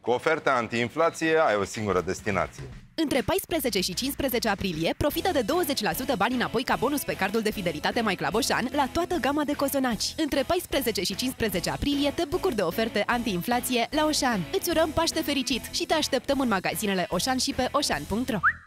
Cu oferta anti-inflație ai o singură destinație. Între 14 și 15 aprilie, profită de 20% bani înapoi ca bonus pe cardul de fidelitate My Club Auchan la toată gama de cozonaci. Între 14 și 15 aprilie te bucuri de oferte anti-inflație la Auchan. Îți urăm Paște fericit și te așteptăm în magazinele Auchan și pe auchan.ro.